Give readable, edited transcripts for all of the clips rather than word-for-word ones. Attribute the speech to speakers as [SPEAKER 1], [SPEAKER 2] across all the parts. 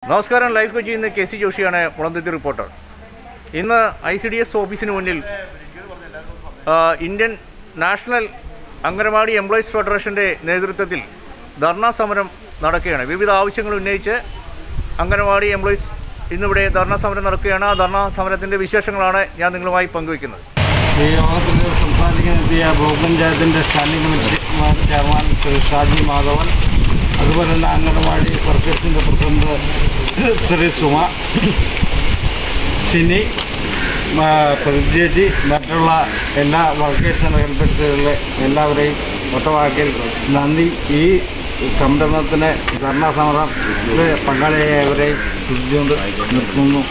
[SPEAKER 1] നമസ്കാരം. ലൈവ് കൊച്ചിയിൽ നിന്ന് കെ സി ജോഷിയാണ് മുളന്തുരുത്തി റിപ്പോർട്ടർ. ഇന്ന് ICDS ഓഫീസിന് മുന്നിൽ ഇന്ത്യൻ നാഷണൽ അംഗനവാടി എംപ്ലോയീസ് ഫെഡറേഷൻ്റെ നേതൃത്വത്തിൽ ധർണാ സമരം നടക്കുകയാണ്. വിവിധ ആവശ്യങ്ങൾ ഉന്നയിച്ച് അംഗനവാടി എംപ്ലോയീസ് ഇന്നിവിടെ ധർണാ സമരം നടക്കുകയാണ്. ആ ധർണാ സമരത്തിൻ്റെ വിശേഷങ്ങളാണ് ഞാൻ നിങ്ങളുമായി പങ്കുവയ്ക്കുന്നത്.
[SPEAKER 2] ഈ യോഗത്തിൽ സംസാരിക്കാനെത്തിയ ബ്ലോക്ക് പഞ്ചായത്തിൻ്റെ standing committee chairman Shri Shaji Madhavan, അതുപോലെ തന്നെ അംഗനവാടി വർക്കേഴ്സിൻ്റെ പ്രസിഡന്റ് ശ്രീ സുമ, സിനി, പ്രതിജി, മറ്റുള്ള എല്ലാ വർക്കേഴ്സ് ആൻഡ് ഹെൽപ്പേഴ്സുകളിലെ എല്ലാവരെയും ഒറ്റവാക്കിൽ നന്ദി. ഈ സംരംഭത്തിന് ധർണാ സമരം പങ്കാളിയായവരെയും ശ്രദ്ധിച്ചുകൊണ്ട് നിർത്തുന്നു.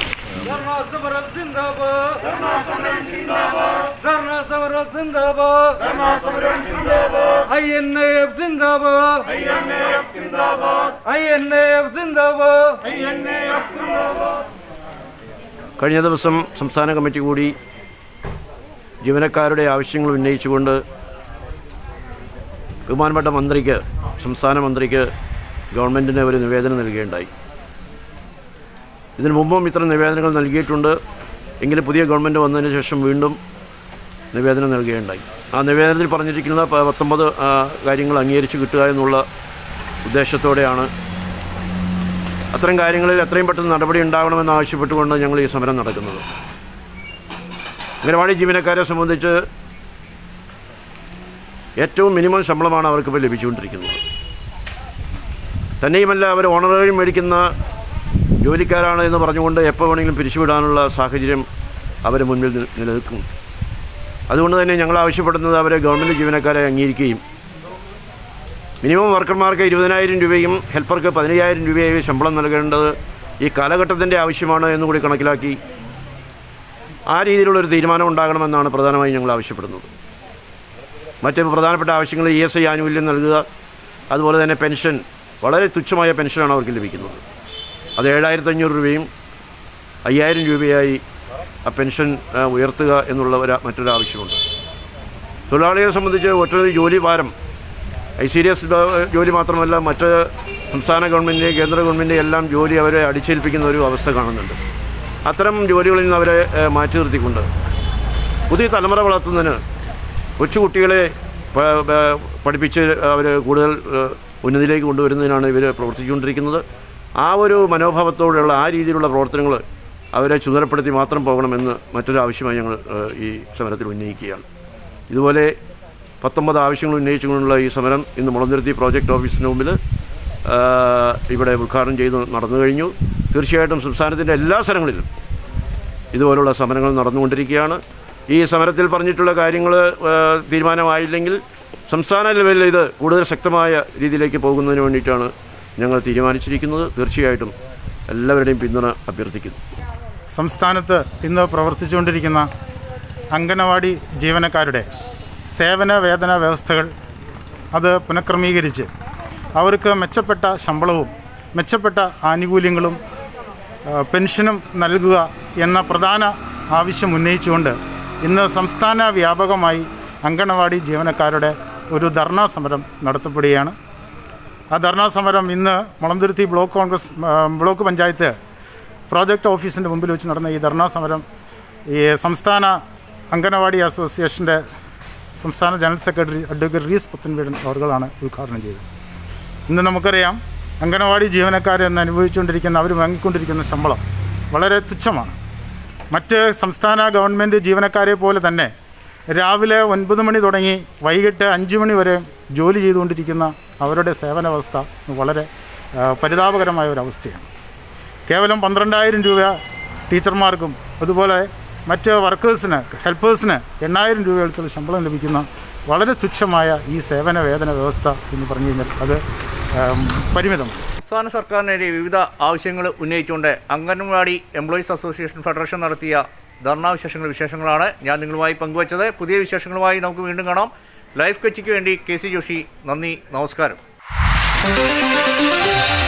[SPEAKER 3] കഴിഞ്ഞ ദിവസം സംസ്ഥാന കമ്മിറ്റി കൂടി ജീവനക്കാരുടെ ആവശ്യങ്ങൾ ഉന്നയിച്ചുകൊണ്ട് ബഹുമാനപ്പെട്ട മന്ത്രിക്ക്, സംസ്ഥാന മന്ത്രിക്ക് ഗവൺമെൻറ്റിന് ഒരു നിവേദനം നൽകുകയുണ്ടായി. ഇതിനു മുമ്പും ഇത്തരം നിവേദനങ്ങൾ നൽകിയിട്ടുണ്ട്. എങ്കിലും പുതിയ ഗവൺമെൻറ് വന്നതിന് ശേഷം വീണ്ടും നിവേദനം നൽകുകയുണ്ടായി. ആ നിവേദനത്തിൽ പറഞ്ഞിരിക്കുന്ന 19 കാര്യങ്ങൾ അംഗീകരിച്ച് കിട്ടുക എന്നുള്ള ഉദ്ദേശത്തോടെയാണ് അത്തരം കാര്യങ്ങളിൽ എത്രയും പെട്ടെന്ന് നടപടി ഉണ്ടാകണമെന്ന് ആവശ്യപ്പെട്ടുകൊണ്ട് ഞങ്ങൾ ഈ സമരം നടക്കുന്നത്. അംഗനവാടി ജീവനക്കാരെ സംബന്ധിച്ച് ഏറ്റവും മിനിമം ശമ്പളമാണ് അവർക്കിപ്പോൾ ലഭിച്ചുകൊണ്ടിരിക്കുന്നത്. തന്നെയുമല്ല, അവർ ഓണറേറിയം മേടിക്കുന്ന ജോലിക്കാരാണ് എന്ന് പറഞ്ഞുകൊണ്ട് എപ്പോൾ വേണമെങ്കിലും പിരിച്ചുവിടാനുള്ള സാഹചര്യം അവരെ മുന്നിൽ നിലനിൽക്കും. അതുകൊണ്ട് തന്നെ ഞങ്ങൾ ആവശ്യപ്പെടുന്നത് അവരെ ഗവൺമെൻറ് ജീവനക്കാരെ അംഗീകരിക്കുകയും മിനിമം വർക്കർമാർക്ക് 20,000 രൂപയും ഹെൽപ്പർക്ക് 15,000 രൂപയും ശമ്പളം നൽകേണ്ടത് ഈ കാലഘട്ടത്തിൻ്റെ ആവശ്യമാണ് എന്നുകൂടി കണക്കിലാക്കി ആ രീതിയിലുള്ളൊരു തീരുമാനം ഉണ്ടാകണമെന്നാണ് പ്രധാനമായും ഞങ്ങൾ ആവശ്യപ്പെടുന്നത്. മറ്റ് പ്രധാനപ്പെട്ട ആവശ്യങ്ങൾ ESI ആനുകൂല്യം നൽകുക, അതുപോലെ തന്നെ പെൻഷൻ, വളരെ തുച്ഛമായ പെൻഷനാണ് അവർക്ക് ലഭിക്കുന്നത്. അത് 7,500 രൂപയും 5,000 രൂപയായി ആ പെൻഷൻ ഉയർത്തുക എന്നുള്ള മറ്റൊരാവശ്യമുണ്ട്. തൊഴിലാളികളെ സംബന്ധിച്ച് ഒറ്റൊരു ജോലി ഭാരം, ICDS ജോലി മാത്രമല്ല മറ്റ് സംസ്ഥാന ഗവൺമെൻറ്, കേന്ദ്ര ഗവൺമെൻറ് എല്ലാം ജോലി അവരെ അടിച്ചേൽപ്പിക്കുന്ന ഒരു അവസ്ഥ കാണുന്നുണ്ട്. അത്തരം ജോലികളിൽ നിന്ന് അവരെ മാറ്റി നിർത്തിക്കൊണ്ട് പുതിയ തലമുറ വളർത്തുന്നതിന്, കൊച്ചുകുട്ടികളെ പഠിപ്പിച്ച് അവർ കൂടുതൽ ഉന്നതിയിലേക്ക് കൊണ്ടുവരുന്നതിനാണ് ഇവർ പ്രവർത്തിച്ചുകൊണ്ടിരിക്കുന്നത്. ആ ഒരു മനോഭാവത്തോടെയുള്ള ആ രീതിയിലുള്ള പ്രവർത്തനങ്ങൾ അവരെ ചുമതലപ്പെടുത്തി മാത്രം പോകണമെന്ന് മറ്റൊരാവശ്യമായി ഞങ്ങൾ ഈ സമരത്തിൽ ഉന്നയിക്കുകയാണ്. ഇതുപോലെ 19 ആവശ്യങ്ങൾ ഉന്നയിച്ചുകൊണ്ടുള്ള ഈ സമരം ഇന്ന് മുളന്തുരുത്തി പ്രോജക്റ്റ് ഓഫീസിന് മുമ്പിൽ ഇവിടെ ഉദ്ഘാടനം ചെയ്ത് നടന്നു കഴിഞ്ഞു. തീർച്ചയായിട്ടും സംസ്ഥാനത്തിൻ്റെ എല്ലാ സ്ഥലങ്ങളിലും ഇതുപോലുള്ള സമരങ്ങൾ നടന്നുകൊണ്ടിരിക്കുകയാണ്. ഈ സമരത്തിൽ പറഞ്ഞിട്ടുള്ള കാര്യങ്ങൾ തീരുമാനമായില്ലെങ്കിൽ സംസ്ഥാന ലെവലിൽ ഇത് കൂടുതൽ ശക്തമായ രീതിയിലേക്ക് പോകുന്നതിന് വേണ്ടിയിട്ടാണ് ഞങ്ങൾ തീരുമാനിച്ചിരിക്കുന്നത്. തീർച്ചയായിട്ടും എല്ലാവരുടെയും പിന്തുണ അഭ്യർത്ഥിക്കുന്നു.
[SPEAKER 2] സംസ്ഥാനത്ത് ഇന്ന് പ്രവർത്തിച്ചുകൊണ്ടിരിക്കുന്ന അംഗനവാടി ജീവനക്കാരുടെ സേവന വേതന വ്യവസ്ഥകൾ അത് പുനഃക്രമീകരിച്ച് അവർക്ക് മെച്ചപ്പെട്ട ശമ്പളവും മെച്ചപ്പെട്ട ആനുകൂല്യങ്ങളും പെൻഷനും നൽകുക എന്ന പ്രധാന ആവശ്യം ഉന്നയിച്ചുകൊണ്ട് ഇന്ന് സംസ്ഥാന വ്യാപകമായി അംഗനവാടി ജീവനക്കാരുടെ ഒരു ധർണാ സമരം നടത്തപ്പെടുകയാണ്. ആ ധർണാ സമരം ഇന്ന് മുളന്തുരുത്തി ബ്ലോക്ക് പഞ്ചായത്ത് പ്രോജക്റ്റ് ഓഫീസിൻ്റെ മുമ്പിൽ വെച്ച് നടന്ന ഈ ധർണാ സമരം ഈ സംസ്ഥാന അംഗനവാടി അസോസിയേഷൻ്റെ സംസ്ഥാന general secretary advocate Rees Puthenveedan അവർകളാണ് ഉദ്ഘാടനം ചെയ്തത്. ഇന്ന് നമുക്കറിയാം, അംഗനവാടി ജീവനക്കാരെന്ന് അനുഭവിച്ചുകൊണ്ടിരിക്കുന്ന, അവർ വാങ്ങിക്കൊണ്ടിരിക്കുന്ന ശമ്പളം വളരെ തുച്ഛമാണ്. മറ്റ് സംസ്ഥാന ഗവൺമെൻറ് ജീവനക്കാരെ പോലെ തന്നെ രാവിലെ 9 മണി തുടങ്ങി വൈകിട്ട് 5 മണി വരെ ജോലി ചെയ്തുകൊണ്ടിരിക്കുന്ന അവരുടെ സേവന വ്യവസ്ഥ വളരെ പരിതാപകരമായ ഒരവസ്ഥയാണ്. കേവലം 12,000 രൂപ ടീച്ചർമാർക്കും അതുപോലെ മറ്റ് വർക്കേഴ്സിന്, ഹെൽപ്പേഴ്സിന് 8,000 രൂപ എടുത്തുള്ള ശമ്പളം ലഭിക്കുന്ന വളരെ തുച്ഛമായ ഈ സേവന വേതന വ്യവസ്ഥ എന്ന് പറഞ്ഞു കഴിഞ്ഞാൽ അത് പരിമിതമാണ്.
[SPEAKER 1] സംസ്ഥാന സർക്കാരിനെതിരെ വിവിധ ആവശ്യങ്ങൾ ഉന്നയിച്ചുകൊണ്ട് അംഗൻവാടി എംപ്ലോയീസ് അസോസിയേഷൻ ഫെഡറേഷൻ നടത്തിയ ധർണാ വിശേഷങ്ങളാണ് ഞാൻ നിങ്ങളുമായി പങ്കുവച്ചത്. പുതിയ വിശേഷങ്ങളുമായി നമുക്ക് വീണ്ടും കാണാം. ലൈവ് കൊച്ചിക്ക് വേണ്ടി കെ സി ജോഷി. നന്ദി, നമസ്കാരം.